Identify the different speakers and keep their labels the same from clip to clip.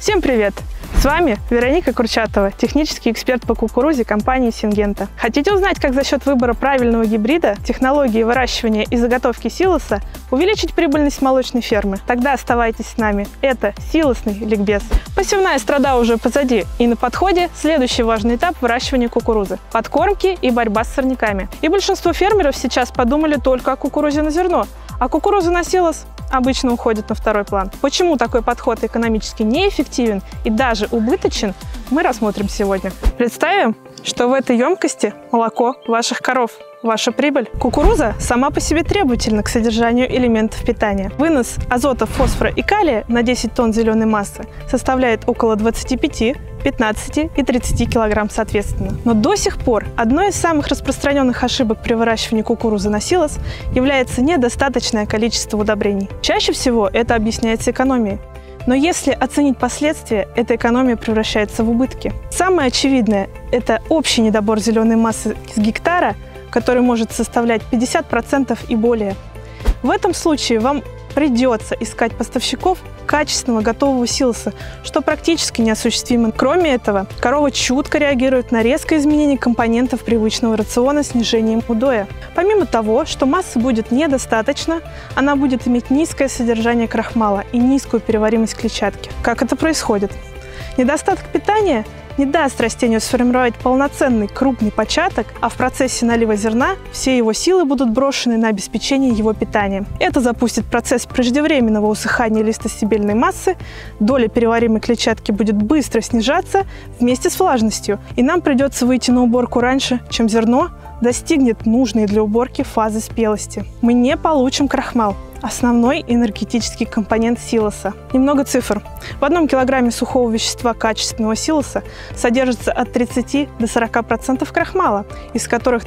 Speaker 1: Всем привет! С вами Вероника Курчатова, технический эксперт по кукурузе компании Syngenta. Хотите узнать, как за счет выбора правильного гибрида, технологии выращивания и заготовки силоса увеличить прибыльность молочной фермы? Тогда оставайтесь с нами. Это силосный ликбез. Посевная страда уже позади, и на подходе следующий важный этап выращивания кукурузы – подкормки и борьба с сорняками. И большинство фермеров сейчас подумали только о кукурузе на зерно, а кукуруза на силос обычно уходит на второй план. Почему такой подход экономически неэффективен и даже убыточен, мы рассмотрим сегодня. Представим, что в этой емкости молоко ваших коров. Ваша прибыль. Кукуруза сама по себе требовательна к содержанию элементов питания. Вынос азота, фосфора и калия на 10 тонн зеленой массы составляет около 25, 15 и 30 кг соответственно. Но до сих пор одной из самых распространенных ошибок при выращивании кукурузы на силос является недостаточное количество удобрений. Чаще всего это объясняется экономией. Но если оценить последствия, эта экономия превращается в убытки. Самое очевидное – это общий недобор зеленой массы с гектара, который может составлять 50% и более. В этом случае вам придется искать поставщиков качественного готового силоса, что практически неосуществимо. Кроме этого, корова чутко реагирует на резкое изменение компонентов привычного рациона снижением удоя. Помимо того, что массы будет недостаточно, она будет иметь низкое содержание крахмала и низкую переваримость клетчатки. Как это происходит? Недостаток питания не даст растению сформировать полноценный крупный початок, а в процессе налива зерна все его силы будут брошены на обеспечение его питанием. Это запустит процесс преждевременного усыхания листостебельной массы, доля переваримой клетчатки будет быстро снижаться вместе с влажностью, и нам придется выйти на уборку раньше, чем зерно достигнет нужной для уборки фазы спелости. Мы не получим крахмал, основной энергетический компонент силоса. Немного цифр. В 1 килограмме сухого вещества качественного силоса содержится от 30 до 40% крахмала, из которых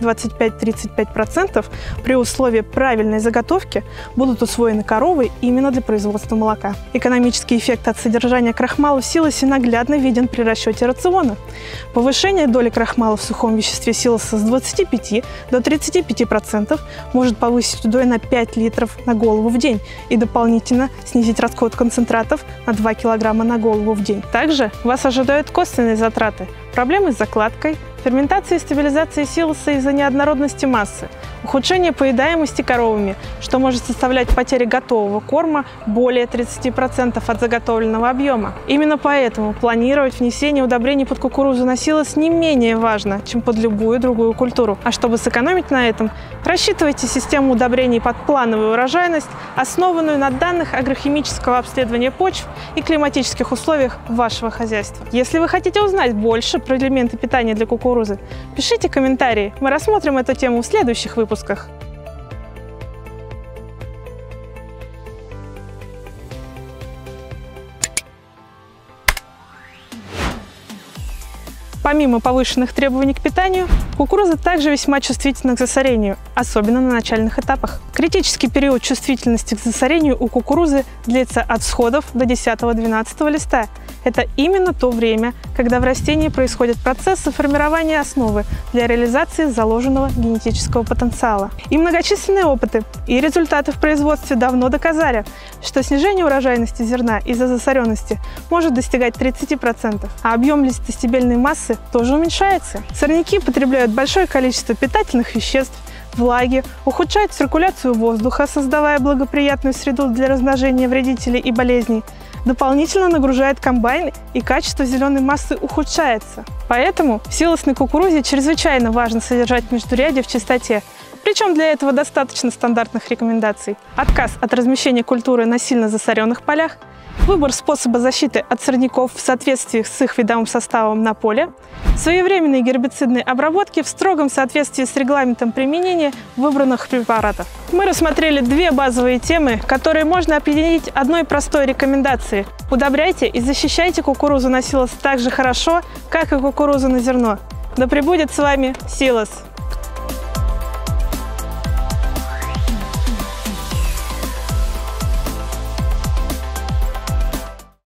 Speaker 1: 25-35% при условии правильной заготовки будут усвоены коровой именно для производства молока. Экономический эффект от содержания крахмала в силосе наглядно виден при расчете рациона. Повышение доли крахмала в сухом веществе силоса с 25 до 35% может повысить удой на 5 литров на голову в день и дополнительно снизить расход концентратов на 2 килограмма на голову в день. Также вас ожидают косвенные затраты, проблемы с закладкой, ферментацией и стабилизацией силоса из-за неоднородности массы, ухудшение поедаемости коровами, что может составлять потери готового корма более 30% от заготовленного объема. Именно поэтому планировать внесение удобрений под кукурузу на силос не менее важно, чем под любую другую культуру. А чтобы сэкономить на этом, рассчитывайте систему удобрений под плановую урожайность, основанную на данных агрохимического обследования почв и климатических условиях вашего хозяйства. Если вы хотите узнать больше про элементы питания для кукурузы, пишите комментарии, мы рассмотрим эту тему в следующих выпусках. Помимо повышенных требований к питанию, кукуруза также весьма чувствительна к засорению, особенно на начальных этапах. Критический период чувствительности к засорению у кукурузы длится от всходов до 10-12 листа. Это именно то время, когда в растении происходят процессы формирования основы для реализации заложенного генетического потенциала. И многочисленные опыты и результаты в производстве давно доказали, что снижение урожайности зерна из-за засоренности может достигать 30%, а объем листостебельной массы тоже уменьшается. Сорняки потребляют большое количество питательных веществ, влаги, ухудшают циркуляцию воздуха, создавая благоприятную среду для размножения вредителей и болезней, дополнительно нагружает комбайн, и качество зеленой массы ухудшается. Поэтому в силосной кукурузе чрезвычайно важно содержать междурядье в чистоте. Причем для этого достаточно стандартных рекомендаций. Отказ от размещения культуры на сильно засоренных полях, выбор способа защиты от сорняков в соответствии с их видовым составом на поле, своевременные гербицидные обработки в строгом соответствии с регламентом применения выбранных препаратов. Мы рассмотрели две базовые темы, которые можно объединить одной простой рекомендацией. Удобряйте и защищайте кукурузу на силос так же хорошо, как и кукурузу на зерно. Да пребудет с вами силос!